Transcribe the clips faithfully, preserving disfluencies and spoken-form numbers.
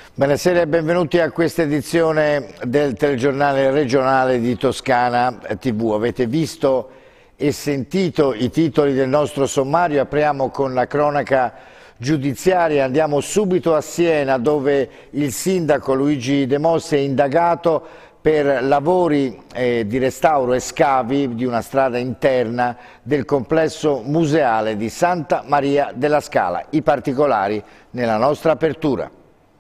Buonasera e benvenuti a questa edizione del telegiornale regionale di Toscana tivù. Avete visto e sentito i titoli del nostro sommario. Apriamo con la cronaca giudiziaria. Andiamo subito a Siena, dove il sindaco Luigi De Mossi è indagato per lavori eh, di restauro e scavi di una strada interna del complesso museale di Santa Maria della Scala. I particolari nella nostra apertura.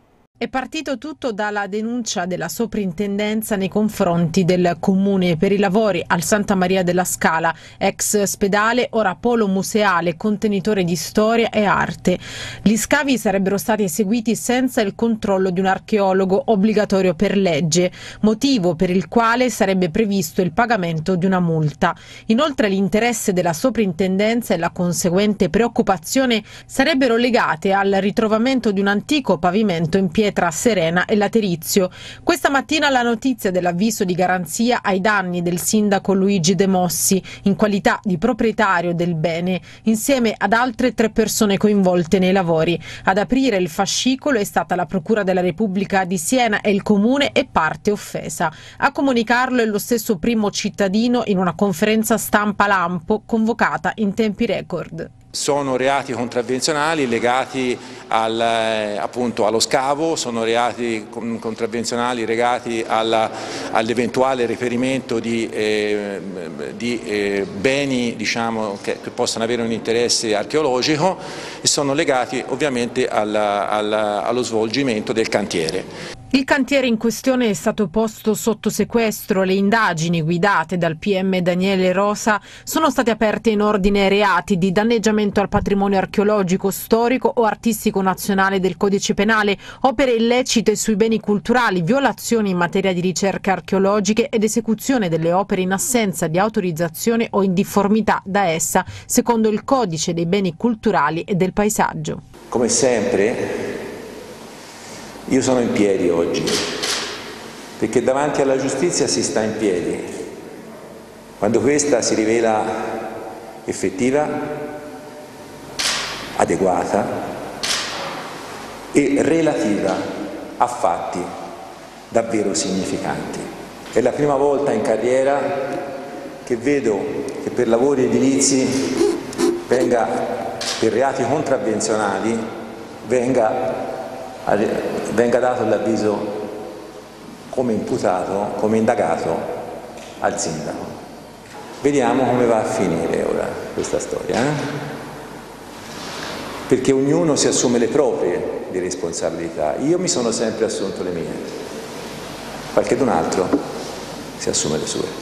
È partito tutto dalla denuncia della soprintendenza nei confronti del comune per i lavori al Santa Maria della Scala, ex ospedale, ora polo museale, contenitore di storia e arte. Gli scavi sarebbero stati eseguiti senza il controllo di un archeologo obbligatorio per legge, motivo per il quale sarebbe previsto il pagamento di una multa. Inoltre l'interesse della soprintendenza e la conseguente preoccupazione sarebbero legate al ritrovamento di un antico pavimento in pietra tra Serena e Laterizio. Questa mattina la notizia dell'avviso di garanzia ai danni del sindaco Luigi De Mossi, in qualità di proprietario del bene, insieme ad altre tre persone coinvolte nei lavori. Ad aprire il fascicolo è stata la Procura della Repubblica di Siena e il comune è parte offesa. A comunicarlo è lo stesso primo cittadino in una conferenza stampa lampo convocata in tempi record. Sono reati contravvenzionali legati al, appunto, allo scavo, sono reati contravvenzionali legati all'eventuale reperimento di, eh, di eh, beni, diciamo, che, che possano avere un interesse archeologico, e sono legati ovviamente al, al, allo svolgimento del cantiere. Il cantiere in questione è stato posto sotto sequestro. Le indagini guidate dal P M Daniele Rosa sono state aperte in ordine ai reati di danneggiamento al patrimonio archeologico, storico o artistico nazionale del Codice Penale, opere illecite sui beni culturali, violazioni in materia di ricerche archeologiche ed esecuzione delle opere in assenza di autorizzazione o in difformità da essa, secondo il Codice dei beni culturali e del paesaggio. Come sempre, io sono in piedi oggi, perché davanti alla giustizia si sta in piedi, quando questa si rivela effettiva, adeguata e relativa a fatti davvero significanti. È la prima volta in carriera che vedo che per lavori edilizi venga, per reati contravvenzionali, venga venga dato l'avviso come imputato, come indagato al sindaco. Vediamo come va a finire ora questa storia, eh? Perché ognuno si assume le proprie di responsabilità. Io mi sono sempre assunto le mie, qualcun altro si assume le sue.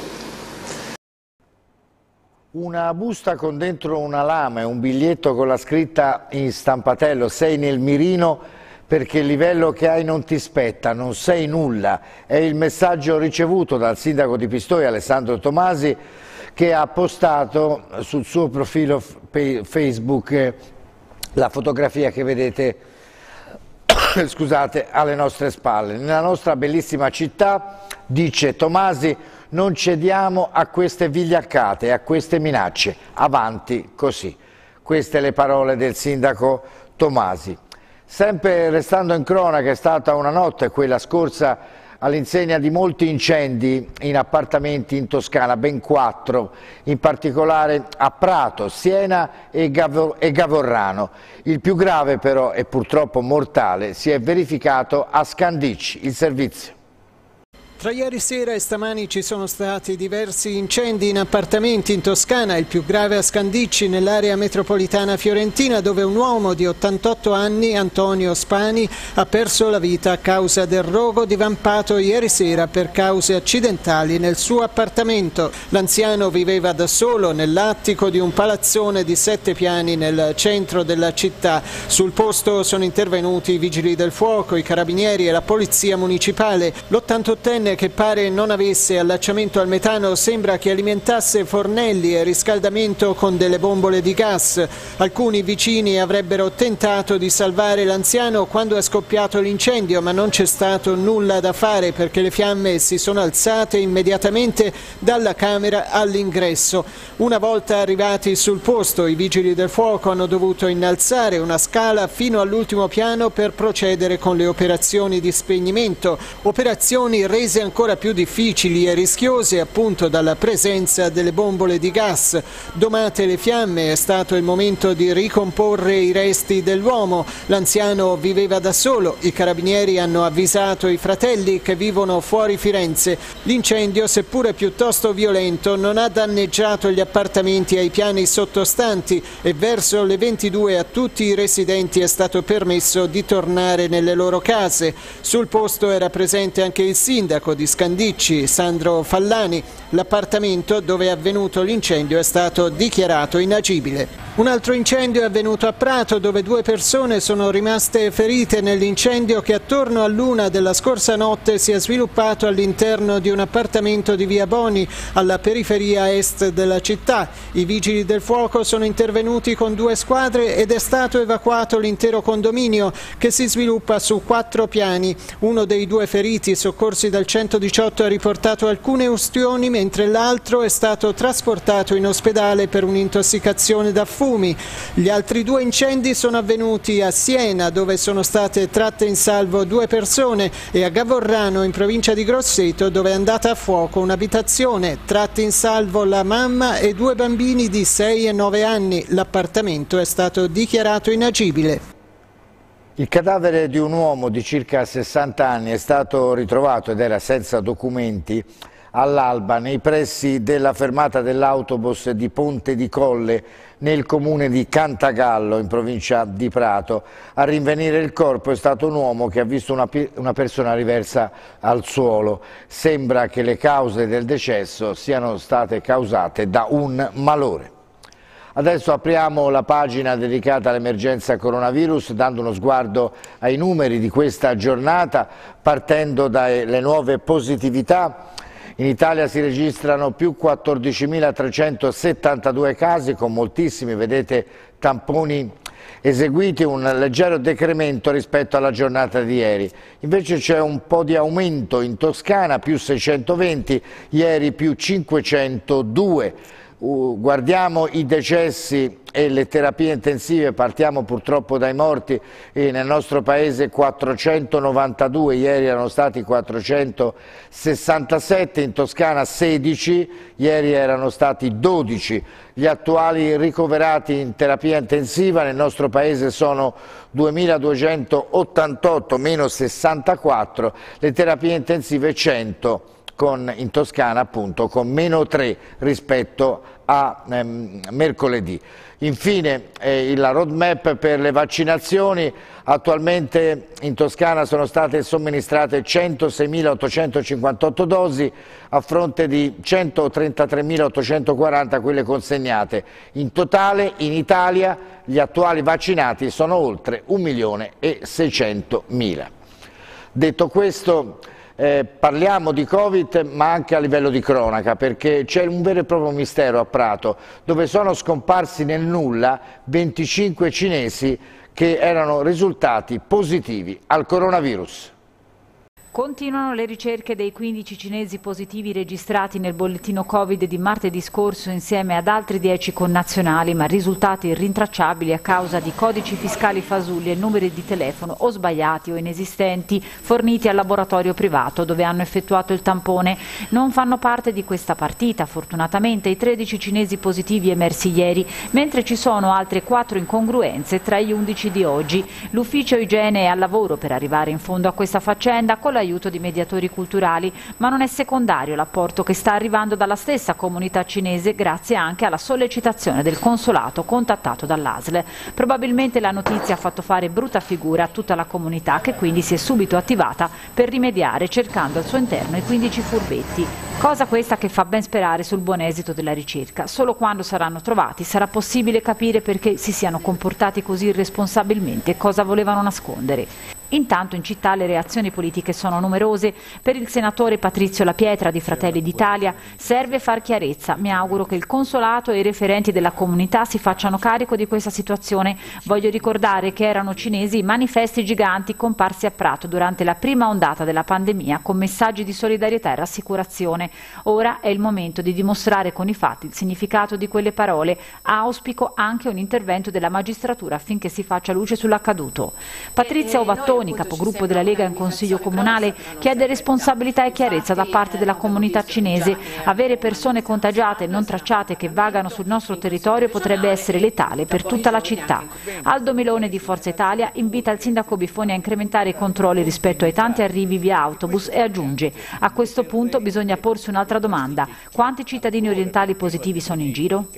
Una busta con dentro una lama e un biglietto con la scritta in stampatello: sei nel mirino perché il livello che hai non ti spetta, non sei nulla. È il messaggio ricevuto dal sindaco di Pistoia, Alessandro Tomasi, che ha postato sul suo profilo Facebook la fotografia che vedete scusate, alle nostre spalle. Nella nostra bellissima città, dice Tomasi, non cediamo a queste vigliaccate e a queste minacce. Avanti così. Queste le parole del sindaco Tomasi. Sempre restando in cronaca, è stata una notte, quella scorsa, all'insegna di molti incendi in appartamenti in Toscana, ben quattro, in particolare a Prato, Siena e, Gav e Gavorrano. Il più grave però, e purtroppo mortale, si è verificato a Scandicci. Il servizio. Tra ieri sera e stamani ci sono stati diversi incendi in appartamenti in Toscana, il più grave a Scandicci nell'area metropolitana fiorentina, dove un uomo di ottantotto anni, Antonio Spani, ha perso la vita a causa del rogo divampato ieri sera per cause accidentali nel suo appartamento. L'anziano viveva da solo nell'attico di un palazzone di sette piani nel centro della città. Sul posto sono intervenuti i vigili del fuoco, i carabinieri e la polizia municipale. L'ottantottenne turbine che pare non avesse allacciamento al metano sembra che alimentasse fornelli e riscaldamento con delle bombole di gas. Alcuni vicini avrebbero tentato di salvare l'anziano quando è scoppiato l'incendio, ma non c'è stato nulla da fare perché le fiamme si sono alzate immediatamente dalla camera all'ingresso. Una volta arrivati sul posto, i vigili del fuoco hanno dovuto innalzare una scala fino all'ultimo piano per procedere con le operazioni di spegnimento, operazioni rese ancora più difficili e rischiose appunto dalla presenza delle bombole di gas. Domate le fiamme è stato il momento di ricomporre i resti dell'uomo. L'anziano viveva da solo, i carabinieri hanno avvisato i fratelli che vivono fuori Firenze. L'incendio, seppure piuttosto violento, non ha danneggiato gli appartamenti ai piani sottostanti e verso le ventidue a tutti i residenti è stato permesso di tornare nelle loro case. Sul posto era presente anche il sindaco di Scandicci, Sandro Fallani. L'appartamento dove è avvenuto l'incendio è stato dichiarato inagibile. Un altro incendio è avvenuto a Prato, dove due persone sono rimaste ferite nell'incendio che attorno all'una della scorsa notte si è sviluppato all'interno di un appartamento di via Boni, alla periferia est della città. I vigili del fuoco sono intervenuti con due squadre ed è stato evacuato l'intero condominio, che si sviluppa su quattro piani. Uno dei due feriti soccorsi dal centodiciotto ha riportato alcune ustioni, mentre l'altro è stato trasportato in ospedale per un'intossicazione da fumi. Gli altri due incendi sono avvenuti a Siena, dove sono state tratte in salvo due persone, e a Gavorrano, in provincia di Grosseto, dove è andata a fuoco un'abitazione. Tratti in salvo la mamma e due bambini di sei e nove anni. L'appartamento è stato dichiarato inagibile. Il cadavere di un uomo di circa sessanta anni è stato ritrovato ed era senza documenti all'alba nei pressi della fermata dell'autobus di Ponte di Colle nel comune di Cantagallo in provincia di Prato. A rinvenire il corpo è stato un uomo che ha visto una, una persona riversa al suolo. Sembra che le cause del decesso siano state causate da un malore. Adesso apriamo la pagina dedicata all'emergenza coronavirus dando uno sguardo ai numeri di questa giornata, partendo dalle nuove positività. In Italia si registrano più quattordicimilatrecentosettantadue casi con moltissimi, vedete, tamponi eseguiti, un leggero decremento rispetto alla giornata di ieri. Invece c'è un po' di aumento in Toscana, più seicentoventi, ieri più cinquecentodue. Uh, guardiamo i decessi e le terapie intensive, partiamo purtroppo dai morti, e nel nostro paese quattrocentonovantadue, ieri erano stati quattrocentosessantasette, in Toscana sedici, ieri erano stati dodici. Gli attuali ricoverati in terapia intensiva nel nostro paese sono duemiladuecentottantotto, meno sessantaquattro, le terapie intensive cento. Con, in Toscana appunto con meno tre rispetto a ehm, mercoledì. Infine eh, la roadmap per le vaccinazioni: attualmente in Toscana sono state somministrate centoseimilaottocentocinquantotto dosi a fronte di centotrentatremilaottocentoquaranta quelle consegnate. In totale in Italia gli attuali vaccinati sono oltre un milione e seicentomila. Detto questo, Eh, parliamo di Covid ma anche a livello di cronaca, perché c'è un vero e proprio mistero a Prato, dove sono scomparsi nel nulla venticinque cinesi che erano risultati positivi al coronavirus. Continuano le ricerche dei quindici cinesi positivi registrati nel bollettino Covid di martedì scorso insieme ad altri dieci connazionali, ma risultati irrintracciabili a causa di codici fiscali fasulli e numeri di telefono o sbagliati o inesistenti forniti al laboratorio privato dove hanno effettuato il tampone. Non fanno parte di questa partita, fortunatamente, i tredici cinesi positivi emersi ieri, mentre ci sono altre quattro incongruenze tra gli undici di oggi. L'ufficio igiene è al lavoro per arrivare in fondo a questa faccenda con l'aiuto di mediatori culturali, ma non è secondario l'apporto che sta arrivando dalla stessa comunità cinese grazie anche alla sollecitazione del consolato contattato dall'A S L. Probabilmente la notizia ha fatto fare brutta figura a tutta la comunità, che quindi si è subito attivata per rimediare cercando al suo interno i quindici furbetti. Cosa questa che fa ben sperare sul buon esito della ricerca. Solo quando saranno trovati sarà possibile capire perché si siano comportati così irresponsabilmente e cosa volevano nascondere. Intanto in città le reazioni politiche sono numerose. Per il senatore Patrizio La Pietra di Fratelli d'Italia serve far chiarezza. Mi auguro che il consolato e i referenti della comunità si facciano carico di questa situazione. Voglio ricordare che erano cinesi i manifesti giganti comparsi a Prato durante la prima ondata della pandemia con messaggi di solidarietà e rassicurazione. Ora è il momento di dimostrare con i fatti il significato di quelle parole. Auspico anche un intervento della magistratura affinché si faccia luce sull'accaduto. Patrizia Ovattoni, capogruppo della Lega in Consiglio Comunale, chiede responsabilità e chiarezza da parte della comunità cinese. Avere persone contagiate e non tracciate che vagano sul nostro territorio potrebbe essere letale per tutta la città. Aldo Milone di Forza Italia invita il sindaco Biffoni a incrementare i controlli rispetto ai tanti arrivi via autobus e aggiunge: a questo punto bisogna porsi un'altra domanda: quanti cittadini orientali positivi sono in giro?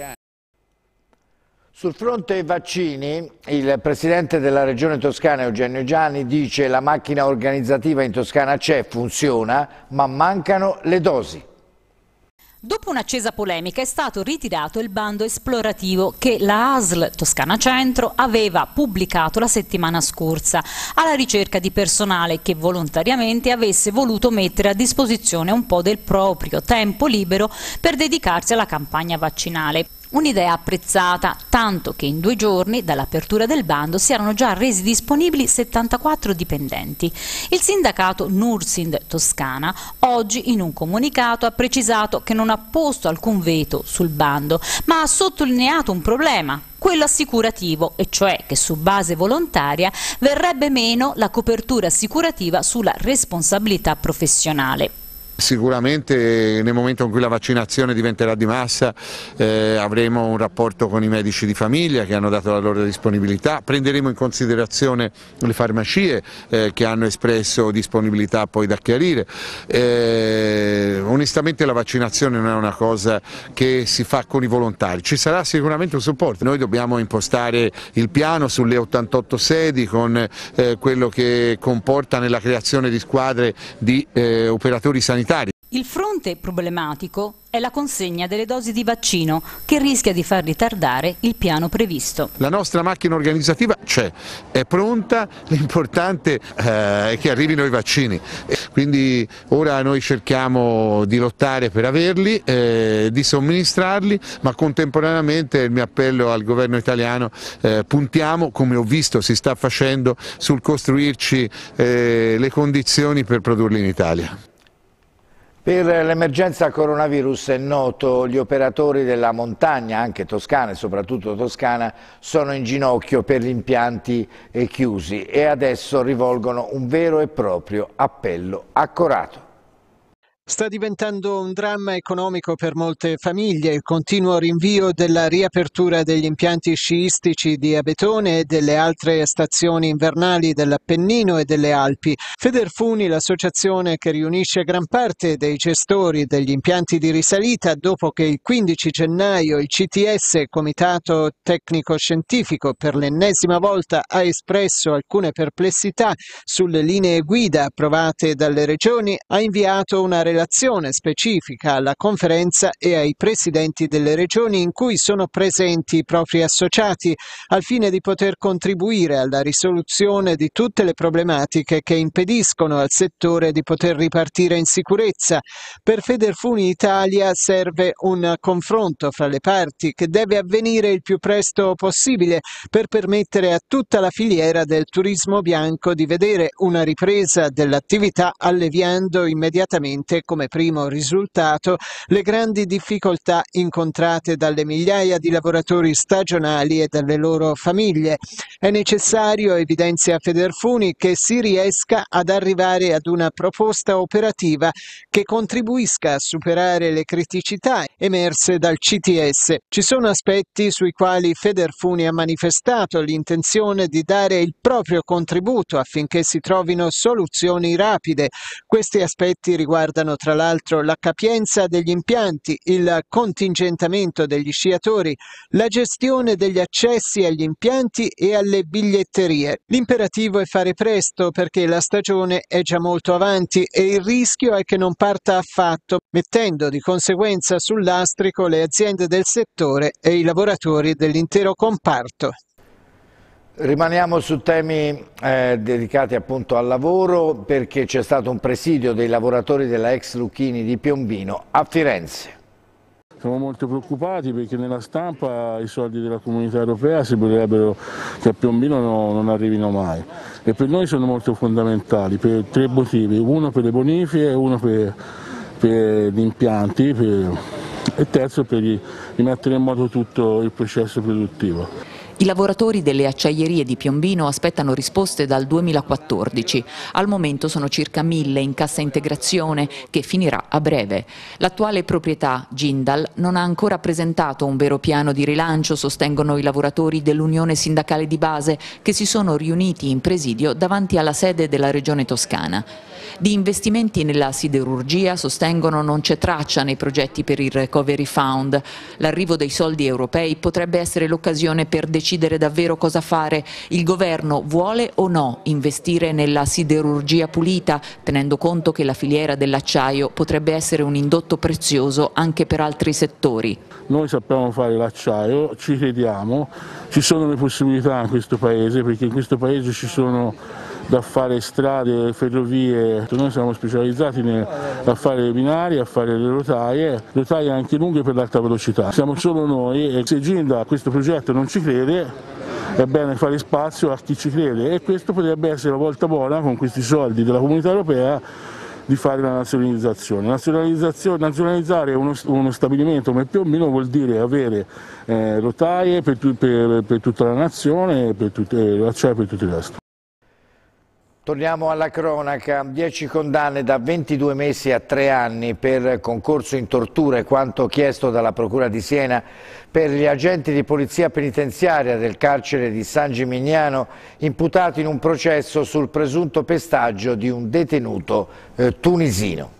Sul fronte vaccini, il presidente della regione toscana Eugenio Gianni dice: la macchina organizzativa in Toscana c'è, funziona, ma mancano le dosi. Dopo un'accesa polemica è stato ritirato il bando esplorativo che la A S L Toscana Centro aveva pubblicato la settimana scorsa alla ricerca di personale che volontariamente avesse voluto mettere a disposizione un po' del proprio tempo libero per dedicarsi alla campagna vaccinale. Un'idea apprezzata, tanto che in due giorni dall'apertura del bando si erano già resi disponibili settantaquattro dipendenti. Il sindacato Nursind Toscana oggi in un comunicato ha precisato che non ha posto alcun veto sul bando, ma ha sottolineato un problema, quello assicurativo, e cioè che su base volontaria verrebbe meno la copertura assicurativa sulla responsabilità professionale. Sicuramente nel momento in cui la vaccinazione diventerà di massa eh, avremo un rapporto con i medici di famiglia che hanno dato la loro disponibilità, prenderemo in considerazione le farmacie eh, che hanno espresso disponibilità poi da chiarire. Eh, onestamente la vaccinazione non è una cosa che si fa con i volontari, ci sarà sicuramente un supporto, noi dobbiamo impostare il piano sulle ottantotto sedi con eh, quello che comporta nella creazione di squadre di eh, operatori sanitari. Il fronte problematico è la consegna delle dosi di vaccino che rischia di far ritardare il piano previsto. La nostra macchina organizzativa c'è, è pronta, l'importante eh, è che arrivino i vaccini. Quindi ora noi cerchiamo di lottare per averli, eh, di somministrarli, ma contemporaneamente il mio appello al governo italiano, eh, puntiamo, come ho visto si sta facendo, sul costruirci eh, le condizioni per produrli in Italia. Per l'emergenza coronavirus è noto, gli operatori della montagna, anche toscana e soprattutto toscana, sono in ginocchio per gli impianti chiusi e adesso rivolgono un vero e proprio appello accorato. Sta diventando un dramma economico per molte famiglie il continuo rinvio della riapertura degli impianti sciistici di Abetone e delle altre stazioni invernali dell'Appennino e delle Alpi. Federfuni, l'associazione che riunisce gran parte dei gestori degli impianti di risalita, dopo che il quindici gennaio il C T S, Comitato Tecnico Scientifico, per l'ennesima volta ha espresso alcune perplessità sulle linee guida approvate dalle regioni, ha inviato una relazione specifica alla conferenza e ai presidenti delle regioni in cui sono presenti i propri associati al fine di poter contribuire alla risoluzione di tutte le problematiche che impediscono al settore di poter ripartire in sicurezza. Per Federfuni Italia serve un confronto fra le parti che deve avvenire il più presto possibile per permettere a tutta la filiera del turismo bianco di vedere una ripresa dell'attività, alleviando immediatamente come primo risultato le grandi difficoltà incontrate dalle migliaia di lavoratori stagionali e dalle loro famiglie. È necessario, evidenzia Federfuni, che si riesca ad arrivare ad una proposta operativa che contribuisca a superare le criticità emerse dal C T S. Ci sono aspetti sui quali Federfuni ha manifestato l'intenzione di dare il proprio contributo affinché si trovino soluzioni rapide. Questi aspetti riguardano riguardano tra l'altro la capienza degli impianti, il contingentamento degli sciatori, la gestione degli accessi agli impianti e alle biglietterie. L'imperativo è fare presto perché la stagione è già molto avanti e il rischio è che non parta affatto, mettendo di conseguenza sul lastrico le aziende del settore e i lavoratori dell'intero comparto. Rimaniamo su temi eh, dedicati appunto al lavoro, perché c'è stato un presidio dei lavoratori della ex Lucchini di Piombino a Firenze. Siamo molto preoccupati perché nella stampa i soldi della Comunità Europea sembrerebbero che a Piombino no, non arrivino mai, e per noi sono molto fondamentali per tre motivi: uno per le bonifiche, uno per, per gli impianti per, e terzo per rimettere in moto tutto il processo produttivo. I lavoratori delle acciaierie di Piombino aspettano risposte dal duemilaquattordici. Al momento sono circa mille in cassa integrazione, che finirà a breve. L'attuale proprietà, Jindal, non ha ancora presentato un vero piano di rilancio, sostengono i lavoratori dell'Unione Sindacale di Base, che si sono riuniti in presidio davanti alla sede della Regione Toscana. Di investimenti nella siderurgia, sostengono, non c'è traccia nei progetti per il Recovery Fund. L'arrivo dei soldi europei potrebbe essere l'occasione per decidere davvero cosa fare. Il governo vuole o no investire nella siderurgia pulita, tenendo conto che la filiera dell'acciaio potrebbe essere un indotto prezioso anche per altri settori. Noi sappiamo fare l'acciaio, ci crediamo, ci sono le possibilità in questo paese, perché in questo paese ci sono da fare strade, ferrovie. Noi siamo specializzati nel, a fare le binarie, a fare le rotaie, rotaie anche lunghe per l'alta velocità. Siamo solo noi, e se Jindal a questo progetto non ci crede, è bene fare spazio a chi ci crede, e questo potrebbe essere la volta buona, con questi soldi della Comunità Europea, di fare la nazionalizzazione. Nazionalizzazione nazionalizzare uno, uno stabilimento come Piombino vuol dire avere eh, rotaie per, tu, per, per tutta la nazione, per l'acciaio e per tutto il resto. Torniamo alla cronaca. dieci condanne da ventidue mesi a tre anni per concorso in tortura e quanto chiesto dalla Procura di Siena per gli agenti di polizia penitenziaria del carcere di San Gimignano imputati in un processo sul presunto pestaggio di un detenuto eh, tunisino.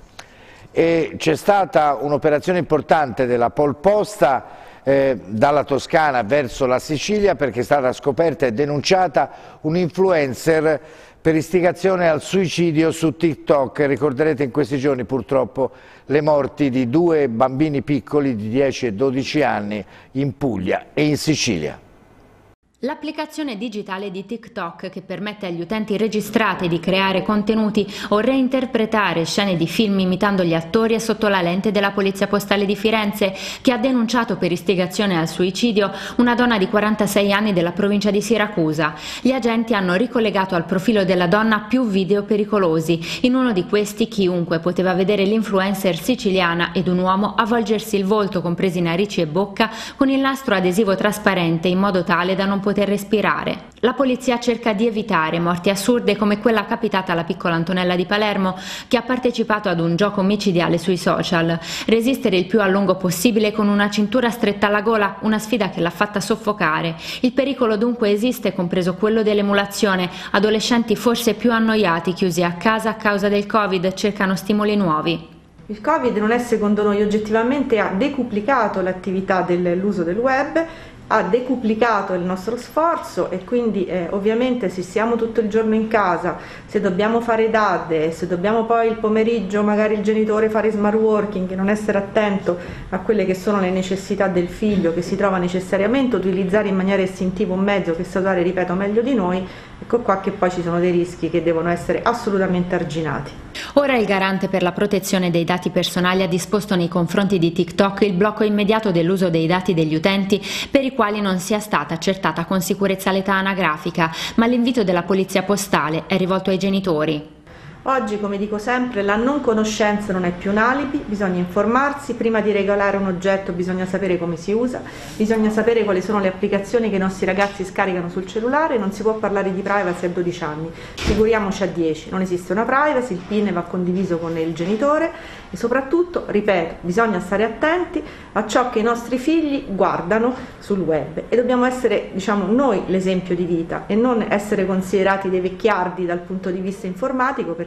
E c'è stata un'operazione importante della Polposta eh, dalla Toscana verso la Sicilia, perché è stata scoperta e denunciata un influencer per istigazione al suicidio su TikTok. Ricorderete in questi giorni purtroppo le morti di due bambini piccoli di dieci e dodici anni in Puglia e in Sicilia. L'applicazione digitale di TikTok, che permette agli utenti registrati di creare contenuti o reinterpretare scene di film imitando gli attori, è sotto la lente della Polizia Postale di Firenze, che ha denunciato per istigazione al suicidio una donna di quarantasei anni della provincia di Siracusa. Gli agenti hanno ricollegato al profilo della donna più video pericolosi. In uno di questi chiunque poteva vedere l'influencer siciliana ed un uomo avvolgersi il volto, compresi narici e bocca, con il nastro adesivo trasparente in modo tale da non poter poter respirare. La polizia cerca di evitare morti assurde come quella capitata alla piccola Antonella di Palermo, che ha partecipato ad un gioco micidiale sui social. Resistere il più a lungo possibile con una cintura stretta alla gola, una sfida che l'ha fatta soffocare. Il pericolo dunque esiste, compreso quello dell'emulazione. Adolescenti forse più annoiati, chiusi a casa a causa del Covid, cercano stimoli nuovi. Il Covid non è, secondo noi, oggettivamente, ha decuplicato l'attività dell'uso del web, ha decuplicato il nostro sforzo, e quindi eh, ovviamente se siamo tutto il giorno in casa, se dobbiamo fare D A D, se dobbiamo poi il pomeriggio magari il genitore fare smart working e non essere attento a quelle che sono le necessità del figlio, che si trova necessariamente a utilizzare in maniera istintiva un mezzo che sa usare, ripeto, meglio di noi, ecco qua che poi ci sono dei rischi che devono essere assolutamente arginati. Ora il Garante per la protezione dei dati personali ha disposto nei confronti di TikTok il blocco immediato dell'uso dei dati degli utenti per i quali non sia stata accertata con sicurezza l'età anagrafica, ma l'invito della Polizia Postale è rivolto ai genitori. Oggi, come dico sempre, la non conoscenza non è più un alibi, bisogna informarsi, prima di regalare un oggetto bisogna sapere come si usa, bisogna sapere quali sono le applicazioni che i nostri ragazzi scaricano sul cellulare, non si può parlare di privacy a dodici anni, figuriamoci a dieci, non esiste una privacy, il PIN va condiviso con il genitore e soprattutto, ripeto, bisogna stare attenti a ciò che i nostri figli guardano sul web e dobbiamo essere, diciamo, noi l'esempio di vita e non essere considerati dei vecchiardi dal punto di vista informatico, perché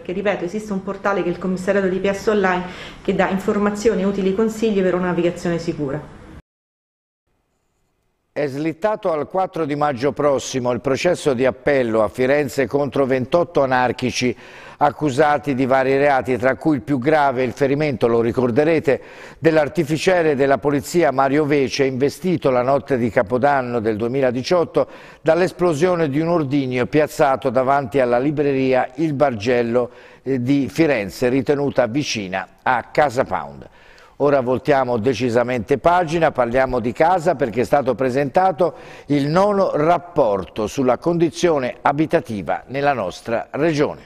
perché ripeto esiste un portale che è il Commissariato di P S Online che dà informazioni e utili consigli per una navigazione sicura. È slittato al quattro di maggio prossimo il processo di appello a Firenze contro ventotto anarchici accusati di vari reati, tra cui il più grave il ferimento, lo ricorderete, dell'artificiere della polizia Mario Vece, investito la notte di Capodanno del duemiladiciotto dall'esplosione di un ordigno piazzato davanti alla libreria Il Bargello di Firenze, ritenuta vicina a Casa Pound. Ora voltiamo decisamente pagina, parliamo di casa perché è stato presentato il nono rapporto sulla condizione abitativa nella nostra regione.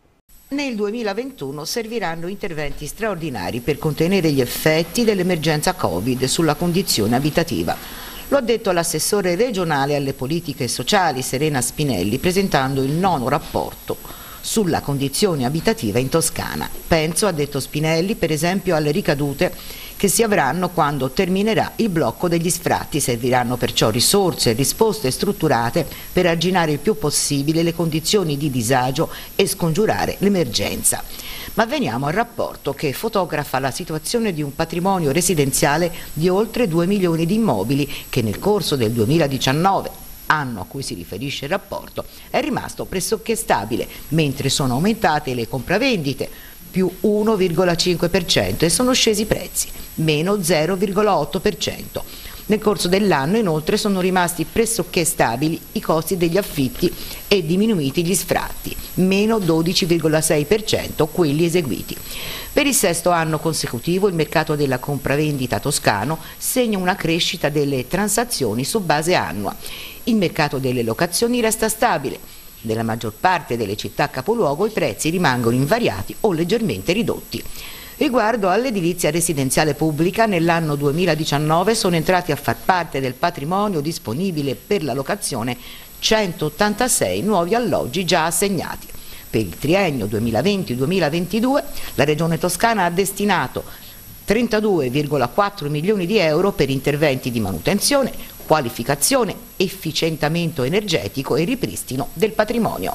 Nel duemilaventuno serviranno interventi straordinari per contenere gli effetti dell'emergenza Covid sulla condizione abitativa. Lo ha detto l'assessore regionale alle politiche sociali Serena Spinelli presentando il nono rapporto sulla condizione abitativa in Toscana. Penso, ha detto Spinelli, per esempio alle ricadute che si avranno quando terminerà il blocco degli sfratti. Serviranno perciò risorse e risposte strutturate per arginare il più possibile le condizioni di disagio e scongiurare l'emergenza. Ma veniamo al rapporto che fotografa la situazione di un patrimonio residenziale di oltre due milioni di immobili che nel corso del duemiladiciannove, anno a cui si riferisce il rapporto, è rimasto pressoché stabile, mentre sono aumentate le compravendite, più uno virgola cinque per cento, e sono scesi i prezzi, meno zero virgola otto per cento. Nel corso dell'anno inoltre sono rimasti pressoché stabili i costi degli affitti e diminuiti gli sfratti, meno dodici virgola sei per cento quelli eseguiti. Per il sesto anno consecutivo il mercato della compravendita toscano segna una crescita delle transazioni su base annua. Il mercato delle locazioni resta stabile. Nella maggior parte delle città capoluogo i prezzi rimangono invariati o leggermente ridotti. Riguardo all'edilizia residenziale pubblica, nell'anno duemiladiciannove sono entrati a far parte del patrimonio disponibile per la locazione centottantasei nuovi alloggi già assegnati. Per il triennio duemilaventi duemilaventidue la Regione Toscana ha destinato trentadue virgola quattro milioni di euro per interventi di manutenzione, qualificazione, efficientamento energetico e ripristino del patrimonio.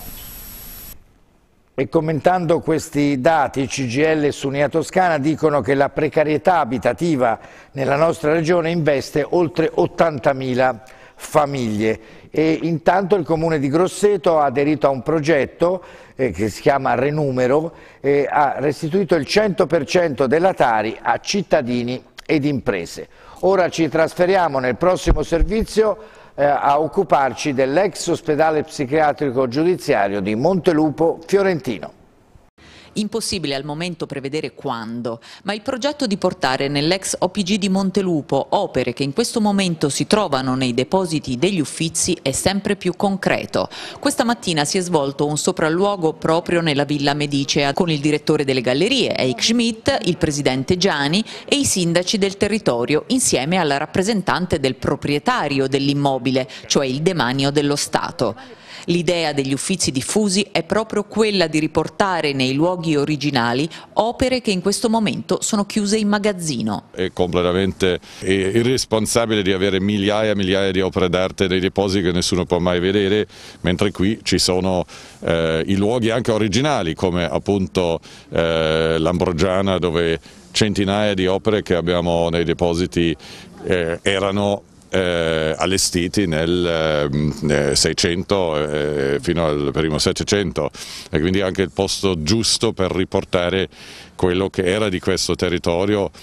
E commentando questi dati, C G I L e Sunia Toscana dicono che la precarietà abitativa nella nostra regione investe oltre ottantamila famiglie e intanto il Comune di Grosseto ha aderito a un progetto eh, che si chiama Renumero e ha restituito il cento per cento della Tari a cittadini ed imprese. Ora ci trasferiamo nel prossimo servizio eh, a occuparci dell'ex ospedale psichiatrico giudiziario di Montelupo Fiorentino. Impossibile al momento prevedere quando, ma il progetto di portare nell'ex O P G di Montelupo opere che in questo momento si trovano nei depositi degli Uffizi è sempre più concreto. Questa mattina si è svolto un sopralluogo proprio nella Villa Medicea con il direttore delle gallerie, Eik Schmidt, il presidente Giani e i sindaci del territorio insieme alla rappresentante del proprietario dell'immobile, cioè il demanio dello Stato. L'idea degli Uffizi diffusi è proprio quella di riportare nei luoghi originali opere che in questo momento sono chiuse in magazzino. È completamente irresponsabile di avere migliaia e migliaia di opere d'arte nei depositi che nessuno può mai vedere, mentre qui ci sono eh, i luoghi anche originali come appunto eh, l'Ambrogiana, dove centinaia di opere che abbiamo nei depositi eh, erano Eh, allestiti nel eh, seicento eh, fino al primo settecento, e quindi anche il posto giusto per riportare quello che era di questo territorio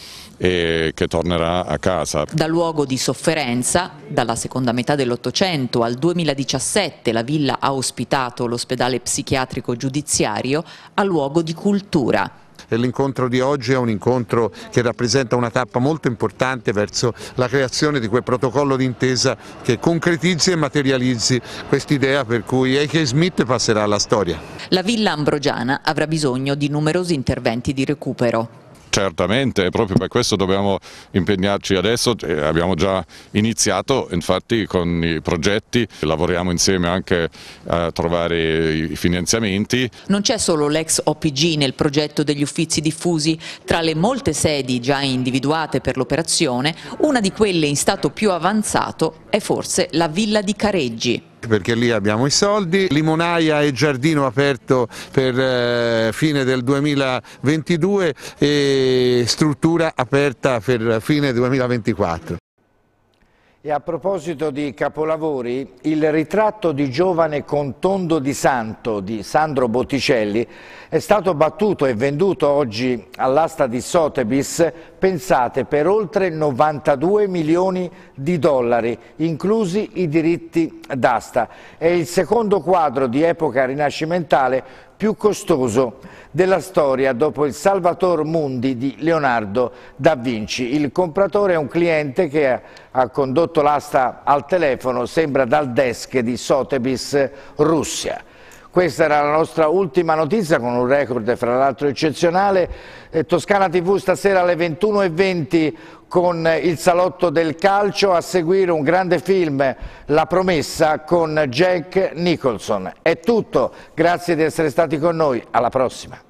e che tornerà a casa. Da luogo di sofferenza, dalla seconda metà dell'Ottocento al duemiladiciassette la villa ha ospitato l'ospedale psichiatrico giudiziario, a luogo di cultura. L'incontro di oggi è un incontro che rappresenta una tappa molto importante verso la creazione di quel protocollo d'intesa che concretizzi e materializzi quest'idea per cui Eik Schmidt passerà alla storia. La villa Ambrogiana avrà bisogno di numerosi interventi di recupero. Certamente, e proprio per questo dobbiamo impegnarci adesso, abbiamo già iniziato infatti con i progetti, lavoriamo insieme anche a trovare i finanziamenti. Non c'è solo l'ex O P G nel progetto degli Uffizi diffusi, tra le molte sedi già individuate per l'operazione, una di quelle in stato più avanzato è forse la Villa di Careggi. perché lì abbiamo i soldi, limonaia e giardino aperto per eh, fine del duemilaventidue e struttura aperta per fine duemilaventiquattro. E a proposito di capolavori, il ritratto di giovane Contondo di Santo di Sandro Botticelli è stato battuto e venduto oggi all'asta di Sotheby's, pensate, per oltre novantadue milioni di dollari, inclusi i diritti d'asta. È il secondo quadro di epoca rinascimentale più costoso della storia dopo il Salvator Mundi di Leonardo da Vinci. Il compratore è un cliente che ha condotto l'asta al telefono, sembra dal desk di Sotheby's Russia. Questa era la nostra ultima notizia con un record fra l'altro eccezionale. Eh, Toscana tivù stasera alle ventuno e venti con il salotto del calcio, a seguire un grande film, La promessa, con Jack Nicholson. È tutto, grazie di essere stati con noi, alla prossima.